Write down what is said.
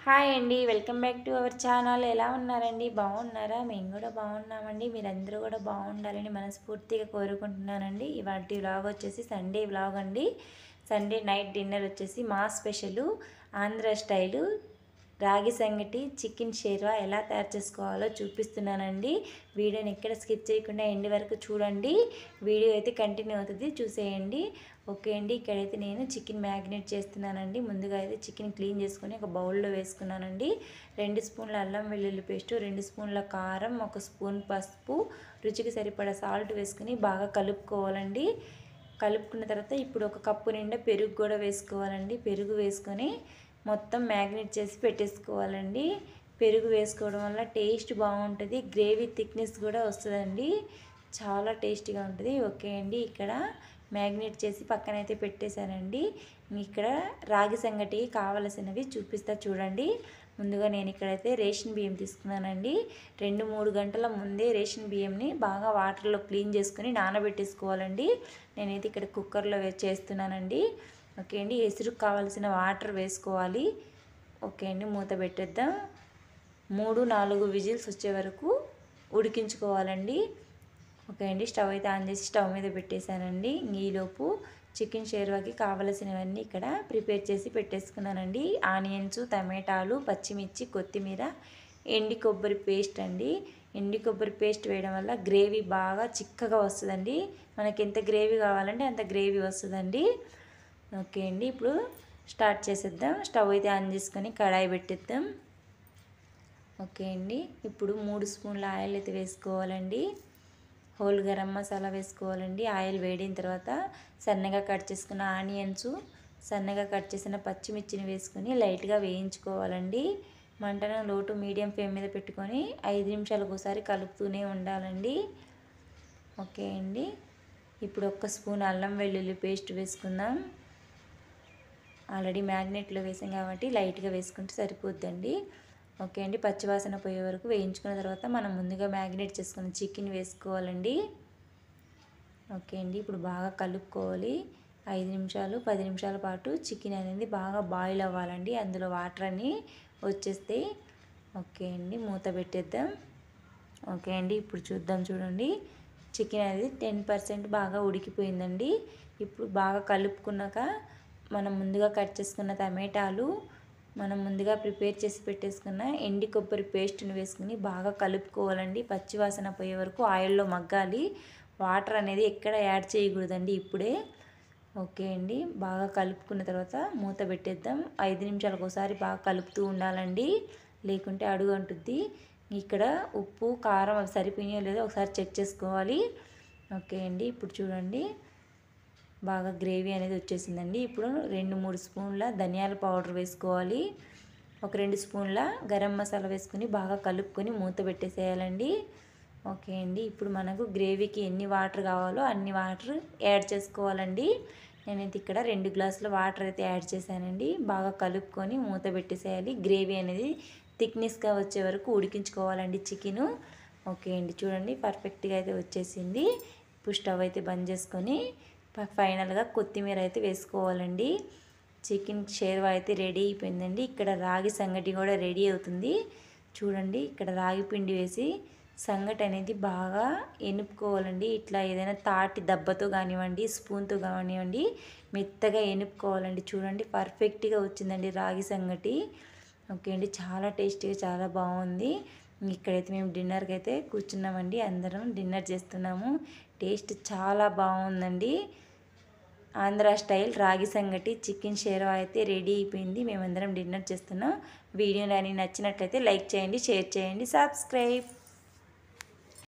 Hi అండి, welcome back to our channel. ఎలా ఉన్నారండి? బాగున్నారా? మేము కూడా బాగున్నామండి. మీరందరూ కూడా బాగుండాలని మనస్ఫూర్తిగా కోరుకుంటున్నానండి. ఇవాటి వ్లాగ్ వచ్చేసి సండే వ్లాగ్ అండి. సండే నైట్ డిన్నర్ వచ్చేసి మా స్పెషల్ ఆంధ్ర స్టైలు రాగి సంగటి చికెన్ షేర్వా ఎలా తయారు చేసుకోవాలో చూపిస్తున్నానండి. వీడియోని ఎక్కడ స్కిప్ చేయకుండా ఎండ్ వరకు చూడండి. వీడియో అయితే కంటిన్యూ అవుతుంది, చూసేయండి. ఓకే అండి, ఇక్కడైతే నేను చికెన్ మ్యాగ్నేట్ చేస్తున్నానండి. ముందుగా అయితే చికెన్ క్లీన్ చేసుకొని ఒక బౌల్లో వేసుకున్నానండి. 2 స్పూన్ల అల్లం వెల్లుల్లి పేస్టు, 2 స్పూన్ల కారం, 1 స్పూన్ పసుపు, రుచికి సరిపడా సాల్ట్ వేసుకుని బాగా కలుపుకోవాలండి. కలుపుకున్న తర్వాత ఇప్పుడు 1 కప్పు నిండా పెరుగు కూడా వేసుకోవాలండి. పెరుగు వేసుకొని మొత్తం మ్యాగ్నేట్ చేసి పెట్టేసుకోవాలండి. పెరుగు వేసుకోవడం వల్ల టేస్ట్ బాగుంటుంది, గ్రేవీ థిక్నెస్ కూడా వస్తుందండి, చాలా టేస్టీగా ఉంటుంది. ఓకే అండి, ఇక్కడ మ్యాగ్నేట్ చేసి పక్కనైతే పెట్టేశానండి. ఇక్కడ రాగి సంగటికి కావలసినవి చూపిస్తా చూడండి. ముందుగా నేను ఇక్కడైతే రేషన్ బియ్యం తీసుకున్నానండి. 2-3 గంటల ముందే రేషన్ బియ్యంని బాగా వాటర్లో క్లీన్ చేసుకుని నానబెట్టేసుకోవాలండి. నేనైతే ఇక్కడ కుక్కర్లో చేస్తున్నానండి. ఓకే అండి, ఎసురుకు కావాల్సిన వాటర్ వేసుకోవాలి. ఓకే అండి, మూత పెట్టేద్దాం. 3-4 విజిల్స్ వచ్చే వరకు ఉడికించుకోవాలండి. ఓకే అండి, స్టవ్ అయితే ఆన్ చేసి స్టవ్ మీద పెట్టేశానండి. ఈలోపు చికెన్ షేర్వాకి కావలసినవన్నీ ఇక్కడ ప్రిపేర్ చేసి పెట్టేసుకున్నానండి. ఆనియన్స్, టమాటాలు, పచ్చిమిర్చి, కొత్తిమీర, ఎండి కొబ్బరి పేస్ట్ అండి. ఎండి కొబ్బరి పేస్ట్ వేయడం వల్ల గ్రేవీ బాగా చిక్కగా వస్తుందండి. మనకి ఎంత గ్రేవీ కావాలంటే అంత గ్రేవీ వస్తుందండి. ఓకే అండి, ఇప్పుడు స్టార్ట్ చేసేద్దాం. స్టవ్ అయితే ఆన్ చేసుకొని కడాయి పెట్టేద్దాం. ఓకే అండి, ఇప్పుడు 3 స్పూన్ల ఆయిల్ అయితే వేసుకోవాలండి. హోల్ గరం మసాలా వేసుకోవాలండి. ఆయిల్ వేడిన తర్వాత సన్నగా కట్ చేసుకున్న ఆనియన్స్, సన్నగా కట్ చేసిన పచ్చిమిర్చిని వేసుకొని లైట్గా వేయించుకోవాలండి. మంటను లో టు మీడియం ఫ్లేమ్ మీద పెట్టుకొని 5 నిమిషాలకు ఒకసారి కలుపుతూనే ఉండాలండి. ఓకే అండి, ఇప్పుడు 1 స్పూన్ అల్లం వెల్లుల్లి పేస్ట్ వేసుకుందాం. ఆల్రెడీ మ్యాగ్నేట్లో వేసాం కాబట్టి లైట్గా వేసుకుంటే సరిపోద్దండి. ఓకే అండి, పచ్చివాసన పోయే వరకు వేయించుకున్న తర్వాత మనం ముందుగా మ్యాగ్నేట్ చేసుకున్న చికెన్ వేసుకోవాలండి. ఓకే అండి, ఇప్పుడు బాగా కలుపుకోవాలి. 5 నిమిషాలు 10 నిమిషాల పాటు చికెన్ అనేది బాగా బాయిల్ అవ్వాలండి. అందులో వాటర్ అన్నీ వచ్చేస్తాయి. ఓకే అండి, మూత పెట్టేద్దాం. ఓకే అండి, ఇప్పుడు చూద్దాం. చూడండి, చికెన్ అనేది 10% బాగా ఉడికిపోయిందండి. ఇప్పుడు బాగా కలుపుకున్నాక మనం ముందుగా కట్ చేసుకున్న టమాటాలు, మనం ముందుగా ప్రిపేర్ చేసి పెట్టేసుకున్న ఎండి కొబ్బరి పేస్ట్ని వేసుకుని బాగా కలుపుకోవాలండి. పచ్చివాసన పోయే వరకు ఆయిల్లో మగ్గాలి. వాటర్ అనేది ఎక్కడ యాడ్ చేయకూడదండి ఇప్పుడే. ఓకే అండి, బాగా కలుపుకున్న తర్వాత మూత పెట్టేద్దాం. 5 నిమిషాలకు ఒకసారి బాగా కలుపుతూ ఉండాలండి, లేకుంటే అడుగు అంటుద్ది. ఇక్కడ ఉప్పు కారం అవి సరిపోయినాయో లేదో ఒకసారి చెక్ చేసుకోవాలి. ఓకే అండి, ఇప్పుడు చూడండి బాగా గ్రేవీ అనేది వచ్చేసిందండి. ఇప్పుడు 2-3 స్పూన్ల ధనియాల పౌడర్ వేసుకోవాలి. ఒక 2 స్పూన్ల గరం మసాలా వేసుకుని బాగా కలుపుకొని మూత పెట్టేసేయాలండి. ఓకే అండి, ఇప్పుడు మనకు గ్రేవీకి ఎన్ని వాటర్ కావాలో అన్ని వాటర్ యాడ్ చేసుకోవాలండి. నేనైతే ఇక్కడ 2 గ్లాసుల వాటర్ అయితే యాడ్ చేశానండి. బాగా కలుపుకొని మూత పెట్టేసేయాలి. గ్రేవీ అనేది థిక్నెస్గా వచ్చే వరకు ఉడికించుకోవాలండి చికెను. ఓకే అండి, చూడండి పర్ఫెక్ట్గా అయితే వచ్చేసింది. ఇప్పుడు స్టవ్ అయితే బంద్ చేసుకొని ఫైనల్గా కొత్తిమీర అయితే వేసుకోవాలండి. చికెన్ షేర్వా అయితే రెడీ అయిపోయిందండి. ఇక్కడ రాగి సంగటి కూడా రెడీ అవుతుంది. చూడండి, ఇక్కడ రాగి పిండి వేసి సంగటి అనేది బాగా ఎనుపుకోవాలండి. ఇట్లా ఏదైనా తాటి దెబ్బతో కానివ్వండి, స్పూన్తో కానివ్వండి, మెత్తగా ఎనుపుకోవాలండి. చూడండి, పర్ఫెక్ట్గా వచ్చిందండి రాగి సంగటి. ఓకే అండి, చాలా టేస్టీగా చాలా బాగుంది. ఇక్కడైతే మేము డిన్నర్కి అయితే కూర్చున్నామండి. అందరం డిన్నర్ చేస్తున్నాము. టేస్ట్ చాలా బాగుందండి. ఆంధ్ర స్టైల్ రాగి సంగటి చికెన్ షేర్వా అయితే రెడీ అయిపోయింది. మేమందరం డిన్నర్ చేస్తున్నాం. వీడియో కానీ నచ్చినట్లయితే లైక్ చేయండి, షేర్ చేయండి, సబ్స్క్రైబ్.